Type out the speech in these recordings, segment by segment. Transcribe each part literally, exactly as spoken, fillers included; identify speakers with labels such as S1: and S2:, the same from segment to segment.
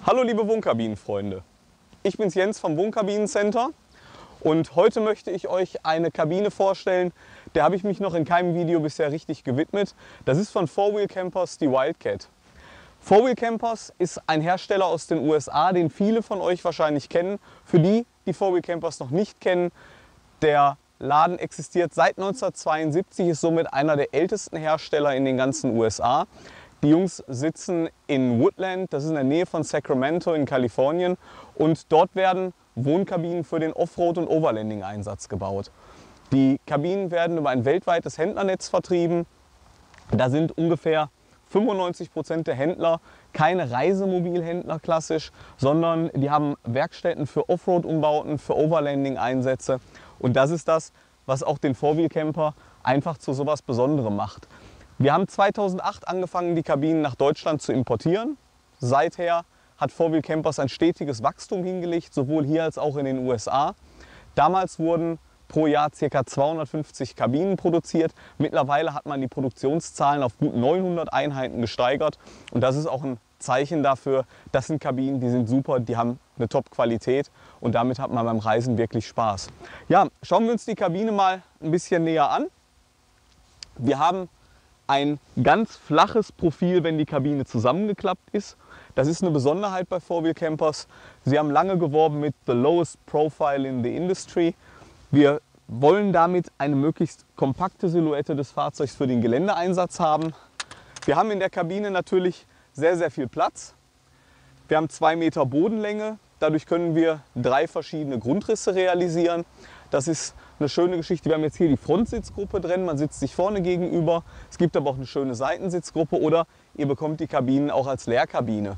S1: Hallo liebe Wohnkabinenfreunde, ich bin's Jens vom Wohnkabinencenter und heute möchte ich euch eine Kabine vorstellen, der habe ich mich noch in keinem Video bisher richtig gewidmet. Das ist von Four Wheel Campers die Wildcat. Four Wheel Campers ist ein Hersteller aus den U S A, den viele von euch wahrscheinlich kennen. Für die, die Four Wheel Campers noch nicht kennen, der Laden existiert seit neunzehnhundertzweiundsiebzig, ist somit einer der ältesten Hersteller in den ganzen U S A. Die Jungs sitzen in Woodland, das ist in der Nähe von Sacramento in Kalifornien, und dort werden Wohnkabinen für den Offroad- und Overlanding-Einsatz gebaut. Die Kabinen werden über ein weltweites Händlernetz vertrieben. Da sind ungefähr fünfundneunzig Prozent der Händler keine Reisemobilhändler klassisch, sondern die haben Werkstätten für Offroad-Umbauten, für Overlanding-Einsätze. Und das ist das, was auch den Four Wheel Camper einfach zu sowas Besonderem macht. Wir haben zweitausendacht angefangen, die Kabinen nach Deutschland zu importieren. Seither hat Four Wheel Campers ein stetiges Wachstum hingelegt, sowohl hier als auch in den U S A. Damals wurden pro Jahr ca. zweihundertfünfzig Kabinen produziert. Mittlerweile hat man die Produktionszahlen auf gut neunhundert Einheiten gesteigert. Und das ist auch ein Zeichen dafür, das sind Kabinen, die sind super, die haben eine Top-Qualität und damit hat man beim Reisen wirklich Spaß. Ja, schauen wir uns die Kabine mal ein bisschen näher an. Wir haben ein ganz flaches Profil, wenn die Kabine zusammengeklappt ist. Das ist eine Besonderheit bei Four Wheel Campers. Sie haben lange geworben mit the lowest profile in the industry. Wir wollen damit eine möglichst kompakte Silhouette des Fahrzeugs für den Geländeeinsatz haben. Wir haben in der Kabine natürlich sehr, sehr viel Platz. Wir haben zwei Meter Bodenlänge. Dadurch können wir drei verschiedene Grundrisse realisieren. Das ist eine schöne Geschichte. Wir haben jetzt hier die Frontsitzgruppe drin. Man sitzt sich vorne gegenüber. Es gibt aber auch eine schöne Seitensitzgruppe oder ihr bekommt die Kabinen auch als Leerkabine.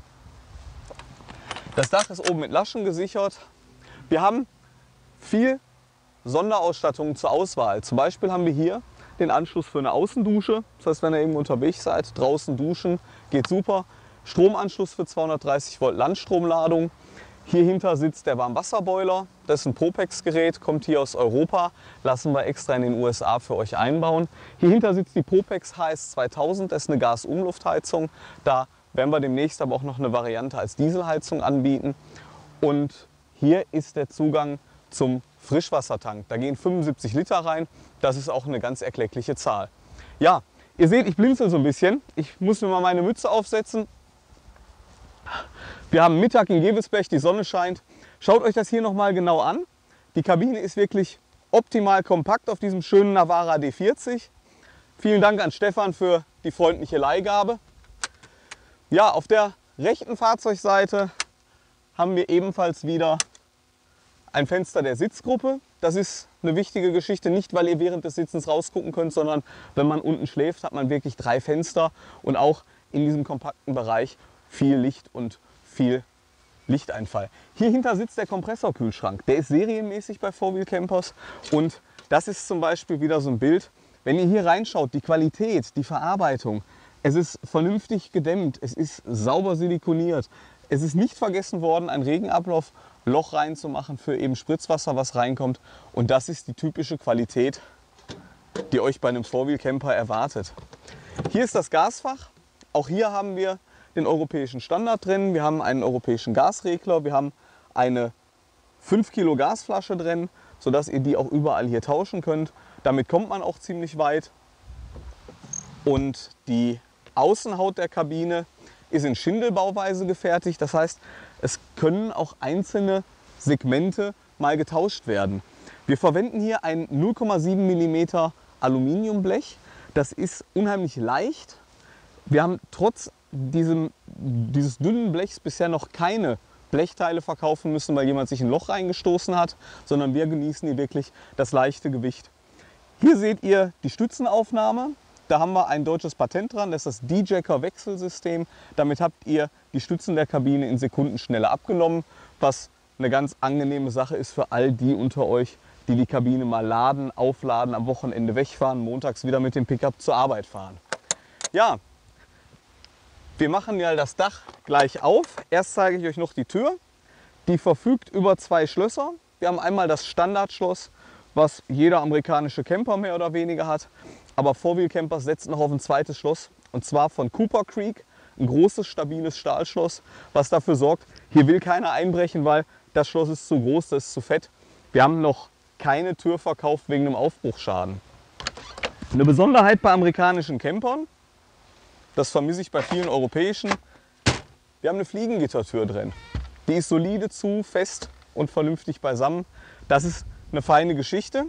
S1: Das Dach ist oben mit Laschen gesichert. Wir haben viel Sonderausstattung zur Auswahl. Zum Beispiel haben wir hier den Anschluss für eine Außendusche. Das heißt, wenn ihr eben unterwegs seid, draußen duschen, geht super. Stromanschluss für zweihundertdreißig Volt Landstromladung. Hier hinter sitzt der Warmwasserboiler. Das ist ein Popex-Gerät, kommt hier aus Europa. Lassen wir extra in den U S A für euch einbauen. Hier hinter sitzt die Popex H S zweitausend. Das ist eine Gas-Umluftheizung. Da werden wir demnächst aber auch noch eine Variante als Dieselheizung anbieten. Und hier ist der Zugang zum Frischwassertank. Da gehen fünfundsiebzig Liter rein. Das ist auch eine ganz erkleckliche Zahl. Ja, ihr seht, ich blinzel so ein bisschen. Ich muss mir mal meine Mütze aufsetzen. Wir haben Mittag in Gevelsberg, die Sonne scheint. Schaut euch das hier noch mal genau an. Die Kabine ist wirklich optimal kompakt auf diesem schönen Navara D vierzig. Vielen Dank an Stefan für die freundliche Leihgabe. Ja, auf der rechten Fahrzeugseite haben wir ebenfalls wieder ein Fenster der Sitzgruppe. Das ist eine wichtige Geschichte, nicht weil ihr während des Sitzens rausgucken könnt, sondern wenn man unten schläft, hat man wirklich drei Fenster und auch in diesem kompakten Bereich viel Licht und viel Lichteinfall. Hier hinter sitzt der Kompressorkühlschrank. Der ist serienmäßig bei Four Wheel Campers und das ist zum Beispiel wieder so ein Bild. Wenn ihr hier reinschaut, die Qualität, die Verarbeitung, es ist vernünftig gedämmt, es ist sauber silikoniert. Es ist nicht vergessen worden, ein Regenablaufloch reinzumachen für eben Spritzwasser, was reinkommt. Und das ist die typische Qualität, die euch bei einem Four Wheel Camper erwartet. Hier ist das Gasfach. Auch hier haben wir den europäischen Standard drin. Wir haben einen europäischen Gasregler. Wir haben eine fünf Kilo Gasflasche drin, sodass ihr die auch überall hier tauschen könnt. Damit kommt man auch ziemlich weit. Und die Außenhaut der Kabine ist in Schindelbauweise gefertigt. Das heißt, es können auch einzelne Segmente mal getauscht werden. Wir verwenden hier ein null Komma sieben Millimeter Aluminiumblech. Das ist unheimlich leicht. Wir haben trotz diesem, dieses dünnen Blechs bisher noch keine Blechteile verkaufen müssen, weil jemand sich ein Loch reingestoßen hat, sondern wir genießen hier wirklich das leichte Gewicht. Hier seht ihr die Stützenaufnahme. Da haben wir ein deutsches Patent dran, das ist das D-Jacker-Wechselsystem. Damit habt ihr die Stützen der Kabine in Sekundenschnelle abgenommen, was eine ganz angenehme Sache ist für all die unter euch, die die Kabine mal laden, aufladen, am Wochenende wegfahren, montags wieder mit dem Pickup zur Arbeit fahren. Ja, wir machen ja das Dach gleich auf. Erst zeige ich euch noch die Tür. Die verfügt über zwei Schlösser. Wir haben einmal das Standardschloss, was jeder amerikanische Camper mehr oder weniger hat. Aber Four Wheel Campers setzen noch auf ein zweites Schloss, und zwar von Cooper Creek. ein großes, stabiles Stahlschloss, was dafür sorgt, hier will keiner einbrechen, weil das Schloss ist zu groß, das ist zu fett. Wir haben noch keine Tür verkauft wegen einem Aufbruchsschaden. Eine Besonderheit bei amerikanischen Campern, das vermisse ich bei vielen europäischen, wir haben eine Fliegengittertür drin. Die ist solide zu, fest und vernünftig beisammen. Das ist eine feine Geschichte.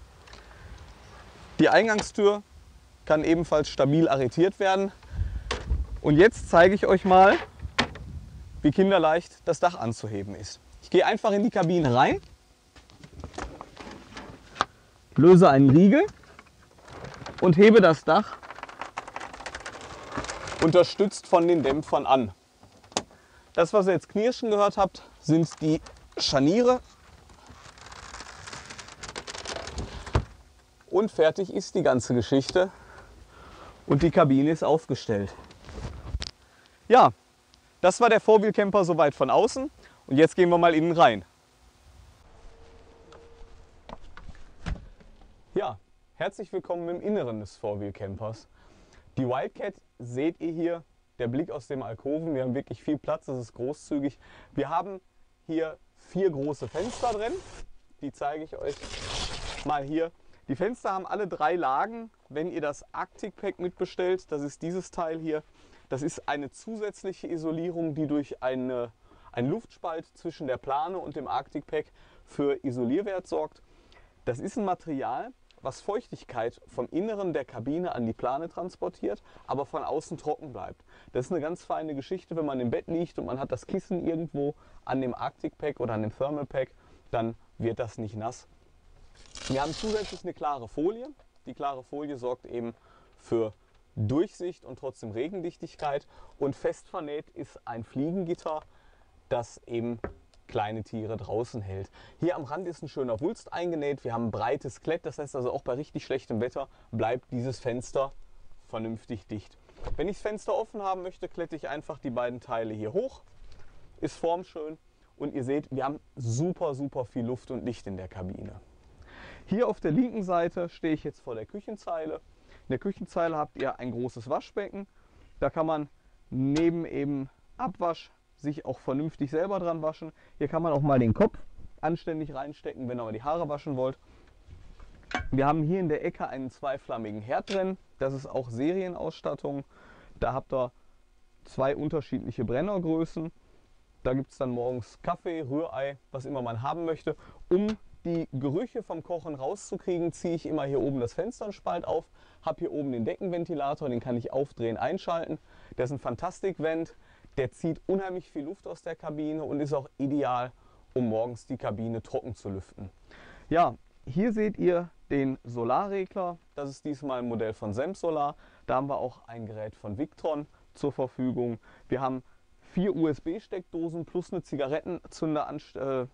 S1: Die Eingangstür kann ebenfalls stabil arretiert werden. Und jetzt zeige ich euch mal, wie kinderleicht das Dach anzuheben ist. Ich gehe einfach in die Kabine rein, löse einen Riegel und hebe das Dach unterstützt von den Dämpfern an. Das, was ihr jetzt knirschen gehört habt, sind die Scharniere. Und fertig ist die ganze Geschichte. Und die Kabine ist aufgestellt. Ja, das war der Four-Wheel-Camper soweit von außen. Und jetzt gehen wir mal innen rein. Ja, herzlich willkommen im Inneren des Four-Wheel-Campers. Die Wildcat seht ihr hier, der Blick aus dem Alkoven. Wir haben wirklich viel Platz, das ist großzügig. Wir haben hier vier große Fenster drin. Die zeige ich euch mal hier. Die Fenster haben alle drei Lagen. Wenn ihr das Arctic Pack mitbestellt, das ist dieses Teil hier. Das ist eine zusätzliche Isolierung, die durch eine, einen Luftspalt zwischen der Plane und dem Arctic Pack für Isolierwert sorgt. Das ist ein Material, was Feuchtigkeit vom Inneren der Kabine an die Plane transportiert, aber von außen trocken bleibt. Das ist eine ganz feine Geschichte, wenn man im Bett liegt und man hat das Kissen irgendwo an dem Arctic Pack oder an dem Thermal Pack, dann wird das nicht nass. Wir haben zusätzlich eine klare Folie. Die klare Folie sorgt eben für Durchsicht und trotzdem Regendichtigkeit. Und fest vernäht ist ein Fliegengitter, das eben kleine Tiere draußen hält. Hier am Rand ist ein schöner Wulst eingenäht. Wir haben ein breites Klett, das heißt also auch bei richtig schlechtem Wetter bleibt dieses Fenster vernünftig dicht. Wenn ich das Fenster offen haben möchte, klette ich einfach die beiden Teile hier hoch. Ist formschön und ihr seht, wir haben super, super viel Luft und Licht in der Kabine. Hier auf der linken Seite stehe ich jetzt vor der Küchenzeile. In der Küchenzeile habt ihr ein großes Waschbecken. Da kann man neben eben Abwasch sich auch vernünftig selber dran waschen. Hier kann man auch mal den Kopf anständig reinstecken, wenn ihr mal die Haare waschen wollt. Wir haben hier in der Ecke einen zweiflammigen Herd drin. Das ist auch Serienausstattung. Da habt ihr zwei unterschiedliche Brennergrößen. Da gibt es dann morgens Kaffee, Rührei, was immer man haben möchte. Um die Gerüche vom Kochen rauszukriegen, ziehe ich immer hier oben das Fensternspalt auf, habe hier oben den Deckenventilator, den kann ich aufdrehen, einschalten. Der ist ein Fantastic-Vent, der zieht unheimlich viel Luft aus der Kabine und ist auch ideal, um morgens die Kabine trocken zu lüften. Ja, hier seht ihr den Solarregler, das ist diesmal ein Modell von Semsolar. Da haben wir auch ein Gerät von Victron zur Verfügung. Wir haben vier U S B-Steckdosen plus eine Zigarettenanzünder äh,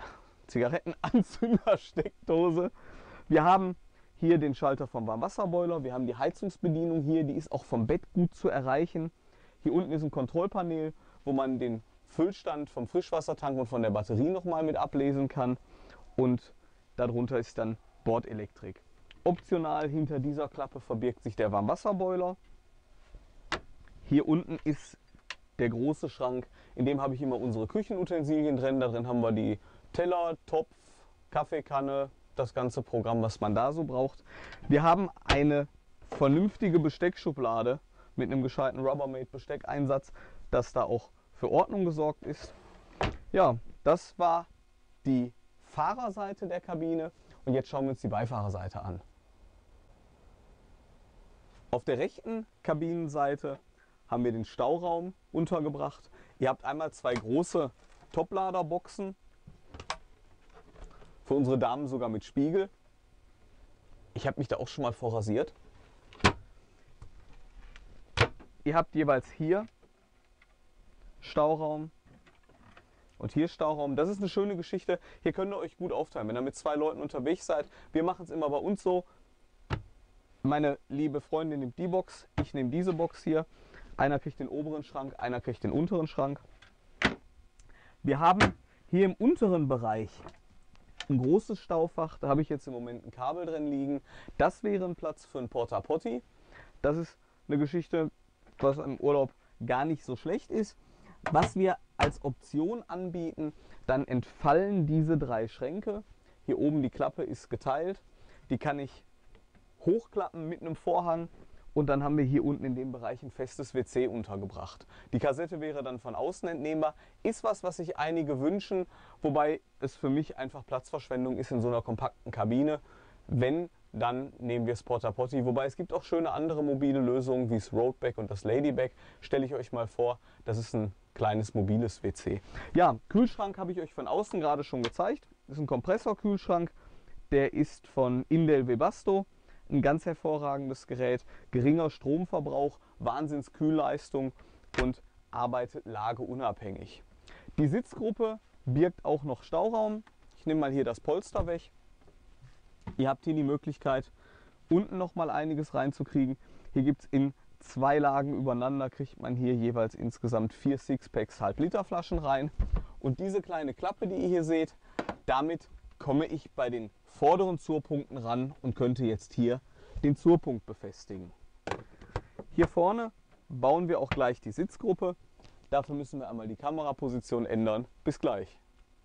S1: Zigarettenanzündersteckdose. Wir haben hier den Schalter vom Warmwasserboiler. Wir haben die Heizungsbedienung hier, die ist auch vom Bett gut zu erreichen. Hier unten ist ein Kontrollpanel, wo man den Füllstand vom Frischwassertank und von der Batterie nochmal mit ablesen kann. Und darunter ist dann Bordelektrik. Optional hinter dieser Klappe verbirgt sich der Warmwasserboiler. Hier unten ist der große Schrank, in dem habe ich immer unsere Küchenutensilien drin. Da drin haben wir die Teller, Topf, Kaffeekanne, das ganze Programm, was man da so braucht. Wir haben eine vernünftige Besteckschublade mit einem gescheiten Rubbermaid Besteckeinsatz, dass da auch für Ordnung gesorgt ist. Ja, das war die Fahrerseite der Kabine und jetzt schauen wir uns die Beifahrerseite an. Auf der rechten Kabinenseite haben wir den Stauraum untergebracht. Ihr habt einmal zwei große Topladerboxen, für unsere Damen sogar mit Spiegel. Ich habe mich da auch schon mal vorrasiert. Ihr habt jeweils hier Stauraum und hier Stauraum. Das ist eine schöne Geschichte. Hier könnt ihr euch gut aufteilen, wenn ihr mit zwei Leuten unterwegs seid. Wir machen es immer bei uns so. Meine liebe Freundin nimmt die Box, ich nehme diese Box hier. Einer kriegt den oberen Schrank, einer kriegt den unteren Schrank. Wir haben hier im unteren Bereich ein großes Staufach, da habe ich jetzt im Moment ein Kabel drin liegen. Das wäre ein Platz für ein Porta Potty. Das ist eine Geschichte, was im Urlaub gar nicht so schlecht ist. Was wir als Option anbieten, dann entfallen diese drei Schränke. Hier oben die Klappe ist geteilt. Die kann ich hochklappen mit einem Vorhang. Und dann haben wir hier unten in dem Bereich ein festes W C untergebracht. Die Kassette wäre dann von außen entnehmbar. Ist was, was sich einige wünschen, wobei es für mich einfach Platzverschwendung ist in so einer kompakten Kabine. Wenn, dann nehmen wir das Porta Potty. Wobei es gibt auch schöne andere mobile Lösungen wie das Roadback und das Ladyback. Stelle ich euch mal vor, das ist ein kleines mobiles W C. Ja, Kühlschrank habe ich euch von außen gerade schon gezeigt. Das ist ein Kompressorkühlschrank. Der ist von Indel Webasto. Ein ganz hervorragendes Gerät, geringer Stromverbrauch, Wahnsinnskühlleistung und arbeitet lageunabhängig. Die Sitzgruppe birgt auch noch Stauraum. Ich nehme mal hier das Polster weg. Ihr habt hier die Möglichkeit, unten noch mal einiges reinzukriegen. Hier gibt es in zwei Lagen übereinander, kriegt man hier jeweils insgesamt vier Sixpacks halb Liter Flaschen rein. Und diese kleine Klappe, die ihr hier seht, damit komme ich bei den vorderen Zurpunkten ran und könnte jetzt hier den Zurpunkt befestigen. Hier vorne bauen wir auch gleich die Sitzgruppe. Dafür müssen wir einmal die Kameraposition ändern. Bis gleich.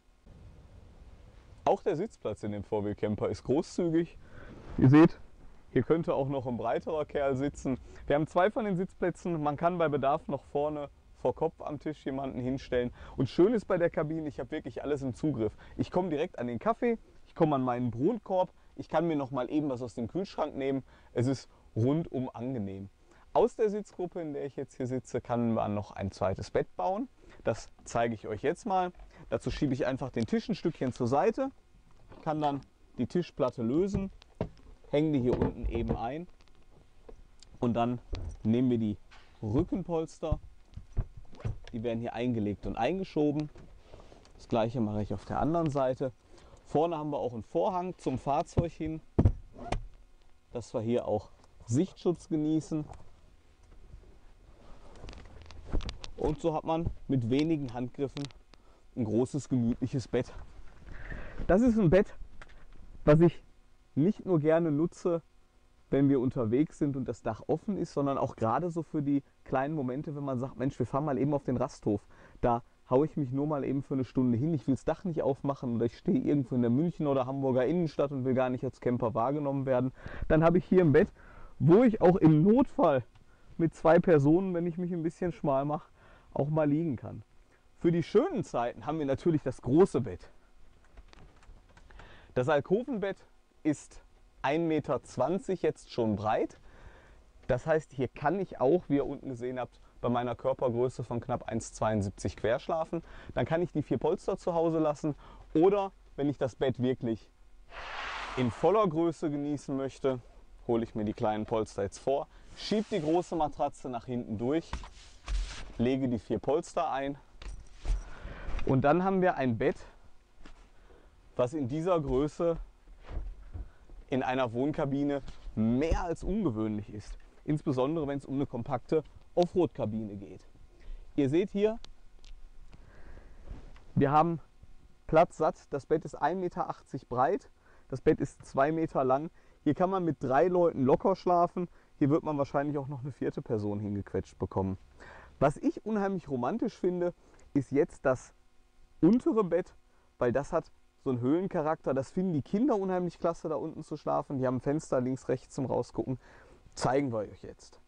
S1: Auch der Sitzplatz in dem V W Camper ist großzügig. Ihr seht, hier könnte auch noch ein breiterer Kerl sitzen. Wir haben zwei von den Sitzplätzen. Man kann bei Bedarf noch vorne vor Kopf am Tisch jemanden hinstellen. Und schön ist bei der Kabine, ich habe wirklich alles im Zugriff. Ich komme direkt an den Kaffee, ich komme an meinen Brotkorb, ich kann mir noch mal eben was aus dem Kühlschrank nehmen. Es ist rundum angenehm. Aus der Sitzgruppe, in der ich jetzt hier sitze, kann man noch ein zweites Bett bauen. Das zeige ich euch jetzt mal. Dazu schiebe ich einfach den Tisch ein Stückchen zur Seite, kann dann die Tischplatte lösen, hänge die hier unten eben ein und dann nehmen wir die Rückenpolster. Die werden hier eingelegt und eingeschoben. Das gleiche mache ich auf der anderen Seite. Vorne haben wir auch einen Vorhang zum Fahrzeug hin, dass wir hier auch Sichtschutz genießen. Und so hat man mit wenigen Handgriffen ein großes, gemütliches Bett. Das ist ein Bett, was ich nicht nur gerne nutze, wenn wir unterwegs sind und das Dach offen ist, sondern auch gerade so für die kleinen Momente, wenn man sagt, Mensch, wir fahren mal eben auf den Rasthof. Da haue ich mich nur mal eben für eine Stunde hin. Ich will das Dach nicht aufmachen oder ich stehe irgendwo in der München oder Hamburger Innenstadt und will gar nicht als Camper wahrgenommen werden. Dann habe ich hier ein Bett, wo ich auch im Notfall mit zwei Personen, wenn ich mich ein bisschen schmal mache, auch mal liegen kann. Für die schönen Zeiten haben wir natürlich das große Bett. Das Alkovenbett ist ein Meter zwanzig jetzt schon breit. Das heißt, hier kann ich auch, wie ihr unten gesehen habt, bei meiner Körpergröße von knapp eins Komma zweiundsiebzig quer schlafen. Dann kann ich die vier Polster zu Hause lassen. Oder wenn ich das Bett wirklich in voller Größe genießen möchte, hole ich mir die kleinen Polster jetzt vor, schiebe die große Matratze nach hinten durch, lege die vier Polster ein und dann haben wir ein Bett, was in dieser Größe in einer Wohnkabine mehr als ungewöhnlich ist. Insbesondere wenn es um eine kompakte Offroad-Kabine geht. Ihr seht hier, wir haben Platz satt. Das Bett ist ein Meter achtzig breit, das Bett ist zwei Meter lang. Hier kann man mit drei Leuten locker schlafen. Hier wird man wahrscheinlich auch noch eine vierte Person hingequetscht bekommen. Was ich unheimlich romantisch finde, ist jetzt das untere Bett, weil das hat so einen Höhlencharakter. Das finden die Kinder unheimlich klasse, da unten zu schlafen. Die haben ein Fenster links, rechts zum Rausgucken. Zeigen wir euch jetzt.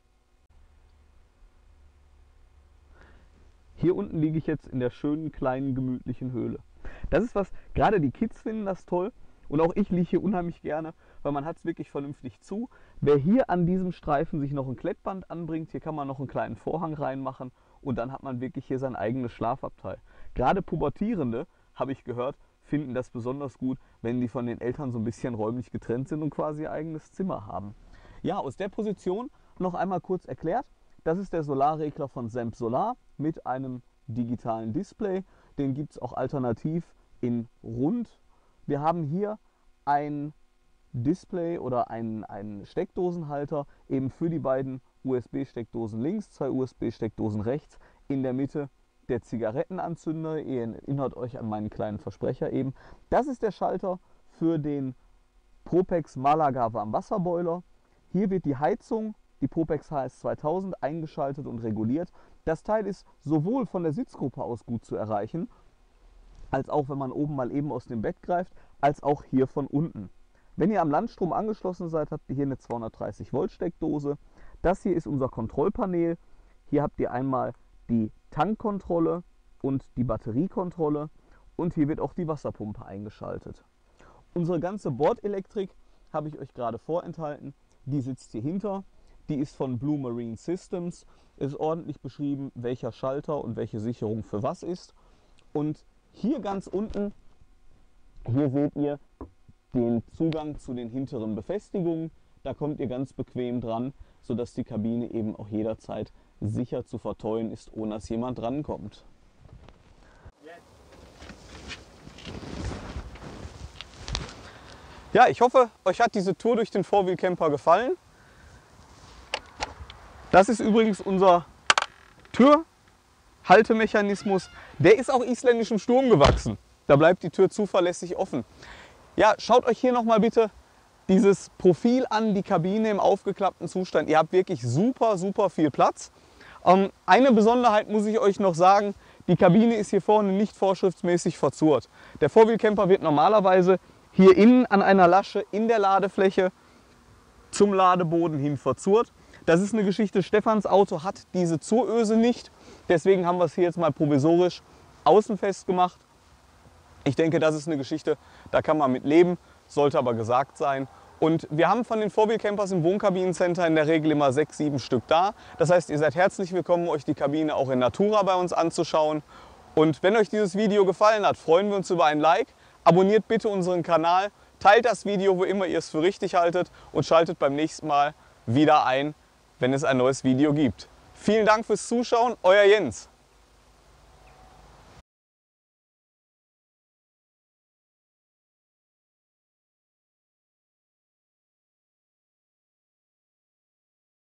S1: Hier unten liege ich jetzt in der schönen, kleinen, gemütlichen Höhle. Das ist was, gerade die Kids finden das toll. Und auch ich liege hier unheimlich gerne, weil man hat es wirklich vernünftig zu. Wer hier an diesem Streifen sich noch ein Klettband anbringt, hier kann man noch einen kleinen Vorhang reinmachen und dann hat man wirklich hier sein eigenes Schlafabteil. Gerade Pubertierende, habe ich gehört, finden das besonders gut, wenn die von den Eltern so ein bisschen räumlich getrennt sind und quasi ihr eigenes Zimmer haben. Ja, aus der Position noch einmal kurz erklärt. Das ist der Solarregler von Semp Solar mit einem digitalen Display. Den gibt es auch alternativ in rund. Wir haben hier ein Display oder einen, einen Steckdosenhalter eben für die beiden U S B-Steckdosen links, zwei U S B-Steckdosen rechts, in der Mitte der Zigarettenanzünder. Ihr erinnert euch an meinen kleinen Versprecher eben. Das ist der Schalter für den Propex Malaga Warmwasserboiler. Hier wird die Heizung die Propex H S zweitausend eingeschaltet und reguliert. Das Teil ist sowohl von der Sitzgruppe aus gut zu erreichen, als auch wenn man oben mal eben aus dem Bett greift, als auch hier von unten. Wenn ihr am Landstrom angeschlossen seid, habt ihr hier eine zweihundertdreißig Volt Steckdose. Das hier ist unser Kontrollpanel. Hier habt ihr einmal die Tankkontrolle und die Batteriekontrolle und hier wird auch die Wasserpumpe eingeschaltet. Unsere ganze Bordelektrik habe ich euch gerade vorenthalten. Die sitzt hier hinter. Die ist von Blue Marine Systems. Es ist ordentlich beschrieben, welcher Schalter und welche Sicherung für was ist. Und hier ganz unten, hier seht ihr den Zugang zu den hinteren Befestigungen. Da kommt ihr ganz bequem dran, sodass die Kabine eben auch jederzeit sicher zu verteuen ist, ohne dass jemand rankommt. Ja, ich hoffe, euch hat diese Tour durch den Four-Wheel-Camper gefallen. Das ist übrigens unser Türhaltemechanismus. Der ist auch isländischem Sturm gewachsen. Da bleibt die Tür zuverlässig offen. Ja, schaut euch hier nochmal bitte dieses Profil an, die Kabine im aufgeklappten Zustand. Ihr habt wirklich super, super viel Platz. Ähm, eine Besonderheit muss ich euch noch sagen, die Kabine ist hier vorne nicht vorschriftsmäßig verzurrt. Der Four-Wheel-Camper wird normalerweise hier innen an einer Lasche in der Ladefläche zum Ladeboden hin verzurrt. Das ist eine Geschichte, Stefans Auto hat diese Zuröse nicht. Deswegen haben wir es hier jetzt mal provisorisch außen festgemacht. Ich denke, das ist eine Geschichte, da kann man mit leben, sollte aber gesagt sein. Und wir haben von den Four-Wheel-Campers im Wohnkabinencenter in der Regel immer sechs, sieben Stück da. Das heißt, ihr seid herzlich willkommen, euch die Kabine auch in Natura bei uns anzuschauen. Und wenn euch dieses Video gefallen hat, freuen wir uns über ein Like. Abonniert bitte unseren Kanal, teilt das Video, wo immer ihr es für richtig haltet und schaltet beim nächsten Mal wieder ein, wenn es ein neues Video gibt. Vielen Dank fürs Zuschauen, euer Jens.